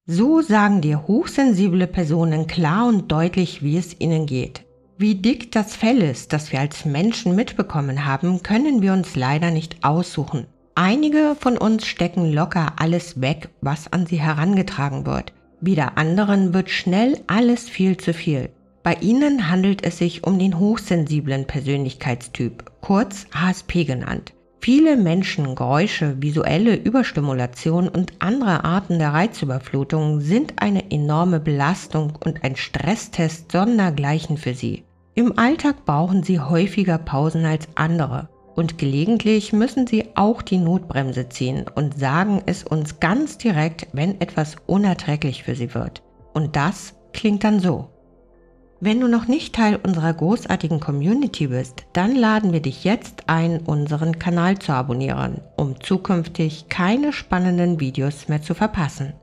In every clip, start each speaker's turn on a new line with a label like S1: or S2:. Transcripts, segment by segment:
S1: So sagen dir hochsensible Personen klar und deutlich, wie es ihnen geht. Wie dick das Fell ist, das wir als Menschen mitbekommen haben, können wir uns leider nicht aussuchen. Einige von uns stecken locker alles weg, was an sie herangetragen wird. Wieder anderen wird schnell alles viel zu viel. Bei ihnen handelt es sich um den hochsensiblen Persönlichkeitstyp, kurz HSP genannt. Viele Menschen, Geräusche, visuelle Überstimulation und andere Arten der Reizüberflutung sind eine enorme Belastung und ein Stresstest sondergleichen für sie. Im Alltag brauchen sie häufiger Pausen als andere und gelegentlich müssen sie auch die Notbremse ziehen und sagen es uns ganz direkt, wenn etwas unerträglich für sie wird. Und das klingt dann so. Wenn du noch nicht Teil unserer großartigen Community bist, dann laden wir dich jetzt ein, unseren Kanal zu abonnieren, um zukünftig keine spannenden Videos mehr zu verpassen.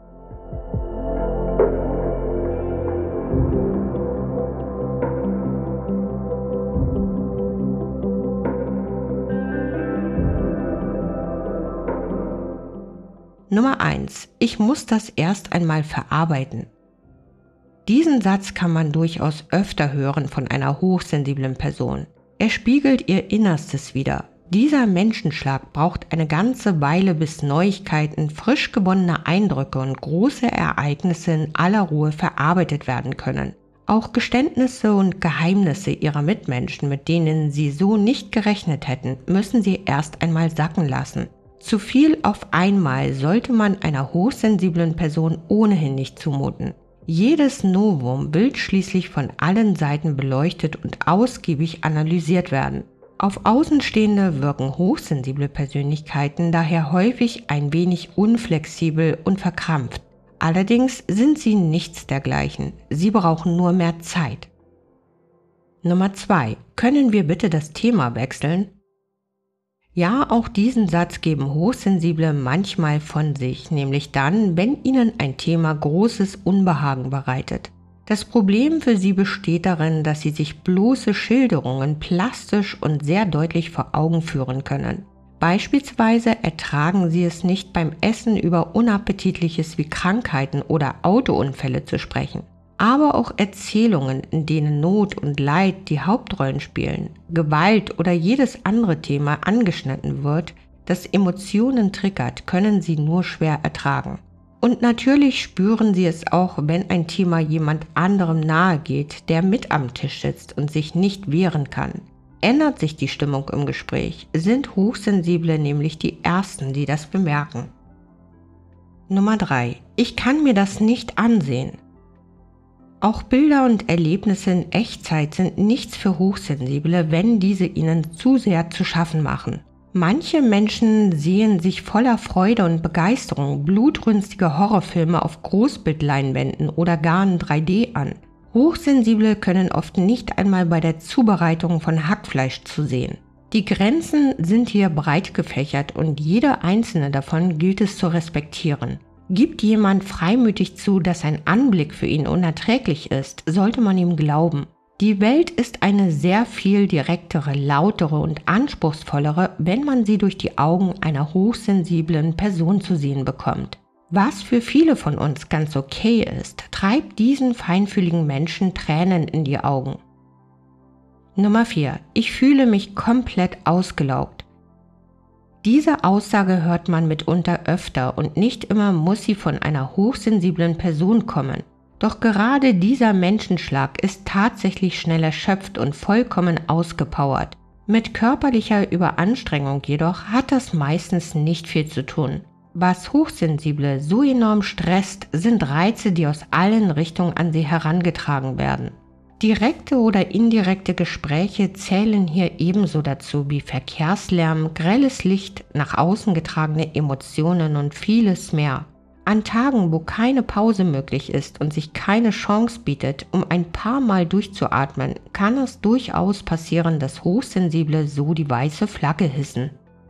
S1: Nummer 1. Ich muss das erst einmal verarbeiten. Diesen Satz kann man durchaus öfter hören von einer hochsensiblen Person. Er spiegelt ihr Innerstes wider. Dieser Menschenschlag braucht eine ganze Weile, bis Neuigkeiten, frisch gewonnene Eindrücke und große Ereignisse in aller Ruhe verarbeitet werden können. Auch Geständnisse und Geheimnisse ihrer Mitmenschen, mit denen sie so nicht gerechnet hätten, müssen sie erst einmal sacken lassen. Zu viel auf einmal sollte man einer hochsensiblen Person ohnehin nicht zumuten. Jedes Novum will schließlich von allen Seiten beleuchtet und ausgiebig analysiert werden. Auf Außenstehende wirken hochsensible Persönlichkeiten daher häufig ein wenig unflexibel und verkrampft. Allerdings sind sie nichts dergleichen. Sie brauchen nur mehr Zeit. Nummer 2. Können wir bitte das Thema wechseln? Ja, auch diesen Satz geben Hochsensible manchmal von sich, nämlich dann, wenn ihnen ein Thema großes Unbehagen bereitet. Das Problem für sie besteht darin, dass sie sich bloße Schilderungen plastisch und sehr deutlich vor Augen führen können. Beispielsweise ertragen sie es nicht, beim Essen über Unappetitliches wie Krankheiten oder Autounfälle zu sprechen. Aber auch Erzählungen, in denen Not und Leid die Hauptrollen spielen, Gewalt oder jedes andere Thema angeschnitten wird, das Emotionen triggert, können sie nur schwer ertragen. Und natürlich spüren sie es auch, wenn ein Thema jemand anderem nahe geht, der mit am Tisch sitzt und sich nicht wehren kann. Ändert sich die Stimmung im Gespräch, sind Hochsensible nämlich die Ersten, die das bemerken. Nummer 3. Ich kann mir das nicht ansehen. Auch Bilder und Erlebnisse in Echtzeit sind nichts für Hochsensible, wenn diese ihnen zu sehr zu schaffen machen. Manche Menschen sehen sich voller Freude und Begeisterung blutrünstige Horrorfilme auf Großbildleinwänden oder gar in 3D an. Hochsensible können oft nicht einmal bei der Zubereitung von Hackfleisch zu sehen. Die Grenzen sind hier breit gefächert und jede einzelne davon gilt es zu respektieren. Gibt jemand freimütig zu, dass ein Anblick für ihn unerträglich ist, sollte man ihm glauben. Die Welt ist eine sehr viel direktere, lautere und anspruchsvollere, wenn man sie durch die Augen einer hochsensiblen Person zu sehen bekommt. Was für viele von uns ganz okay ist, treibt diesen feinfühligen Menschen Tränen in die Augen. Nummer 4. Ich fühle mich komplett ausgelaugt. Diese Aussage hört man mitunter öfter und nicht immer muss sie von einer hochsensiblen Person kommen. Doch gerade dieser Menschenschlag ist tatsächlich schnell erschöpft und vollkommen ausgepowert. Mit körperlicher Überanstrengung jedoch hat das meistens nicht viel zu tun. Was Hochsensible so enorm stresst, sind Reize, die aus allen Richtungen an sie herangetragen werden. Direkte oder indirekte Gespräche zählen hier ebenso dazu wie Verkehrslärm, grelles Licht, nach außen getragene Emotionen und vieles mehr. An Tagen, wo keine Pause möglich ist und sich keine Chance bietet, um ein paar Mal durchzuatmen, kann es durchaus passieren, dass Hochsensible so die weiße Flagge hissen.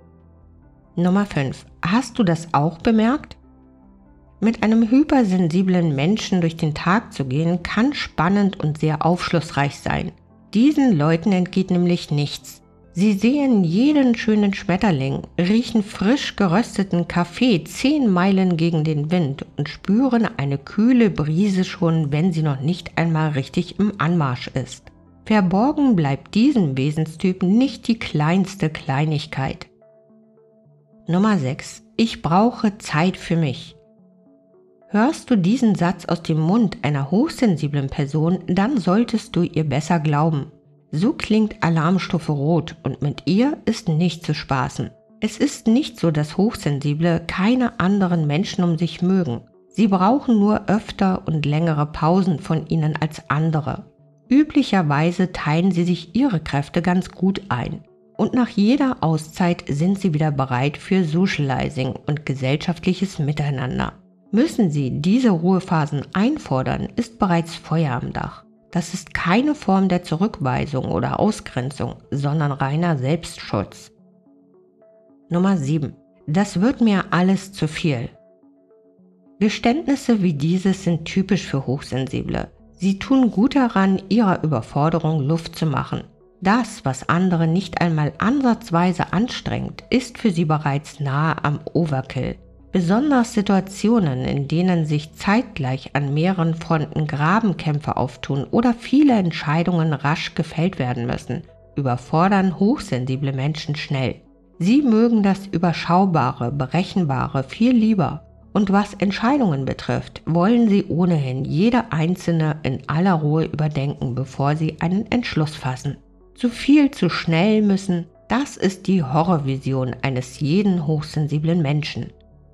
S1: Nummer 5. Hast du das auch bemerkt? Mit einem hypersensiblen Menschen durch den Tag zu gehen, kann spannend und sehr aufschlussreich sein. Diesen Leuten entgeht nämlich nichts. Sie sehen jeden schönen Schmetterling, riechen frisch gerösteten Kaffee 10 Meilen gegen den Wind und spüren eine kühle Brise schon, wenn sie noch nicht einmal richtig im Anmarsch ist. Verborgen bleibt diesem Wesenstyp nicht die kleinste Kleinigkeit. Nummer 6. Ich brauche Zeit für mich. Hörst du diesen Satz aus dem Mund einer hochsensiblen Person, dann solltest du ihr besser glauben. So klingt Alarmstufe Rot und mit ihr ist nicht zu spaßen. Es ist nicht so, dass Hochsensible keine anderen Menschen um sich mögen. Sie brauchen nur öfter und längere Pausen von ihnen als andere. Üblicherweise teilen sie sich ihre Kräfte ganz gut ein. Und nach jeder Auszeit sind sie wieder bereit für Socializing und gesellschaftliches Miteinander. Müssen sie diese Ruhephasen einfordern, ist bereits Feuer am Dach. Das ist keine Form der Zurückweisung oder Ausgrenzung, sondern reiner Selbstschutz. Nummer 7. Das wird mir alles zu viel. Geständnisse wie dieses sind typisch für Hochsensible. Sie tun gut daran, ihrer Überforderung Luft zu machen. Das, was andere nicht einmal ansatzweise anstrengt, ist für sie bereits nahe am Overkill. Besonders Situationen, in denen sich zeitgleich an mehreren Fronten Grabenkämpfe auftun oder viele Entscheidungen rasch gefällt werden müssen, überfordern hochsensible Menschen schnell. Sie mögen das Überschaubare, Berechenbare viel lieber. Und was Entscheidungen betrifft, wollen sie ohnehin jede einzelne in aller Ruhe überdenken, bevor sie einen Entschluss fassen. Zu viel zu schnell müssen, das ist die Horrorvision eines jeden hochsensiblen Menschen.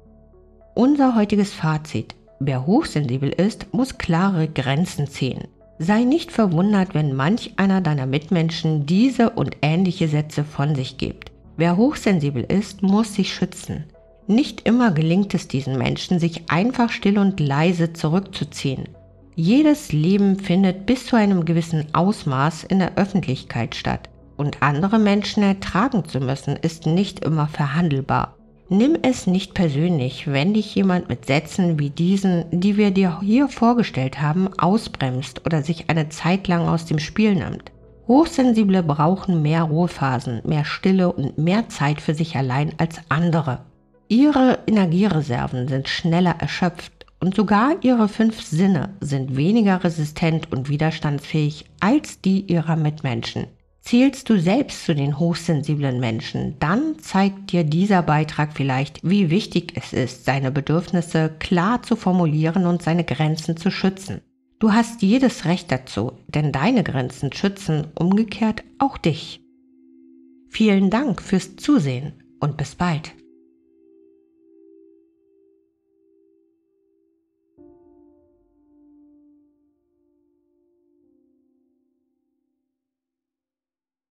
S1: Unser heutiges Fazit: Wer hochsensibel ist, muss klare Grenzen ziehen. Sei nicht verwundert, wenn manch einer deiner Mitmenschen diese und ähnliche Sätze von sich gibt. Wer hochsensibel ist, muss sich schützen. Nicht immer gelingt es diesen Menschen, sich einfach still und leise zurückzuziehen. Jedes Leben findet bis zu einem gewissen Ausmaß in der Öffentlichkeit statt. Und andere Menschen ertragen zu müssen, ist nicht immer verhandelbar. Nimm es nicht persönlich, wenn dich jemand mit Sätzen wie diesen, die wir dir hier vorgestellt haben, ausbremst oder sich eine Zeit lang aus dem Spiel nimmt. Hochsensible brauchen mehr Ruhephasen, mehr Stille und mehr Zeit für sich allein als andere. Ihre Energiereserven sind schneller erschöpft und sogar ihre 5 Sinne sind weniger resistent und widerstandsfähig als die ihrer Mitmenschen. Zählst du selbst zu den hochsensiblen Menschen, dann zeigt dir dieser Beitrag vielleicht, wie wichtig es ist, seine Bedürfnisse klar zu formulieren und seine Grenzen zu schützen. Du hast jedes Recht dazu, denn deine Grenzen schützen umgekehrt auch dich. Vielen Dank fürs Zusehen und bis bald.